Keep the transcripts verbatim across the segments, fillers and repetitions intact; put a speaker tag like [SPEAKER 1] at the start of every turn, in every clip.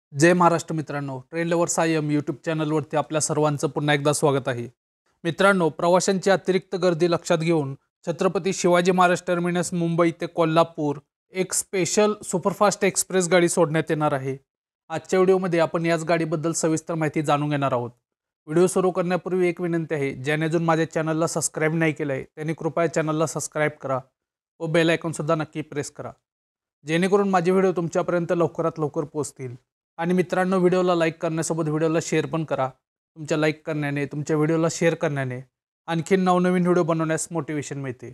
[SPEAKER 1] जय महाराष्ट्र मित्रांनो, train lovers I am YouTube चॅनलवरती आपल्या सर्वांचं पुन्हा एकदा स्वागत आहे. मित्रांनो, प्रवाशांची अतिरिक्त गर्दी लक्षात घेऊन छत्रपती शिवाजी महाराज टर्मिनस मुंबई ते कोल्हापूर एक स्पेशल सुपरफास्ट एक्सप्रेस गाडी सोडण्यात येणार आहे. आजच्या व्हिडिओमध्ये आपण याच गाडीबद्दल सविस्तर माहिती जाणून घेणार आहोत. व्हिडिओ सुरू करण्यापूर्वी एक विनंती आहे, ज्याने अजून माझ्या चॅनलला सबस्क्राईब नाही केलं आहे त्यांनी कृपया चॅनलला सबस्क्राईब करा व बेल आयकॉनसुद्धा नक्की प्रेस करा, जेणेकरून माझे व्हिडिओ तुमच्यापर्यंत लवकरात लवकर पोहोचतील. आणि मित्रांनो, व्हिडिओला लाईक करण्यासोबत व्हिडिओला शेअर पण करा. तुमच्या लाईक करण्याने, तुमच्या व्हिडिओला शेअर करण्याने आणखीन नवनवीन व्हिडिओ बनवण्यास मोटिवेशन मिळते.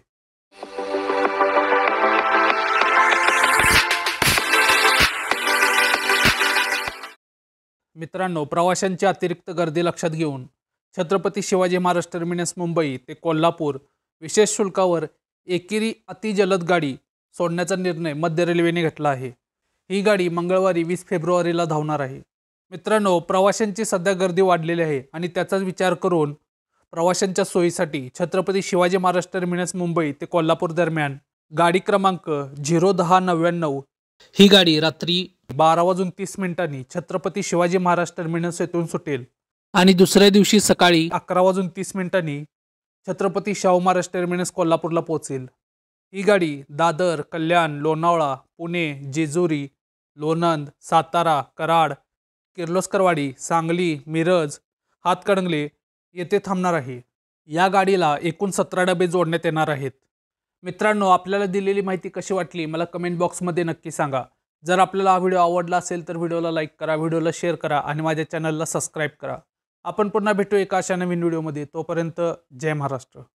[SPEAKER 1] मित्रांनो, प्रवाशांची अतिरिक्त गर्दी लक्षात घेऊन छत्रपती शिवाजी महाराज टर्मिनस मुंबई ते कोल्हापूर विशेष शुल्कावर एकेरी अतिजलद गाडी सोडण्याचा निर्णय मध्य रेल्वेने घेतला आहे. ही गाडी मंगळवारी वीस फेब्रुवारीला धावणार आहे. मित्रांनो, प्रवाशांची सध्या गर्दी वाढलेली आहे आणि त्याचाच विचार करून प्रवाशांच्या सोयीसाठी छत्रपती शिवाजी महाराज टर्मिनस मुंबई ते कोल्हापूर दरम्यान गाडी क्रमांक झिरो दहा नव्याण्णव ही गाडी रात्री बारा वाजून तीस मिनिटांनी छत्रपती शिवाजी महाराज टर्मिनस येथून सुटेल आणि दुसऱ्या दिवशी सकाळी अकरा वाजून तीस मिनिटांनी छत्रपती शाहू महाराज टर्मिनस कोल्हापूरला पोहोचेल. ही गाडी दादर, कल्याण, लोणावळा, पुणे, जेजुरी, लोणंद, सातारा, कराड, किर्लोस्करवाडी, सांगली, मिरज, हातकणंगले येथे थांबणार आहे. या गाडीला एकूण सतरा डबे जोडण्यात येणार आहेत. मित्रांनो, आपल्याला दिलेली माहिती कशी वाटली मला कमेंट बॉक्समध्ये नक्की सांगा. जर आपल्याला हा व्हिडिओ आवडला असेल तर व्हिडिओला लाईक करा, व्हिडिओला शेअर करा आणि माझ्या चॅनलला सबस्क्राईब करा. आपण पुन्हा भेटू एका अशा नवीन व्हिडिओमध्ये. तोपर्यंत जय महाराष्ट्र.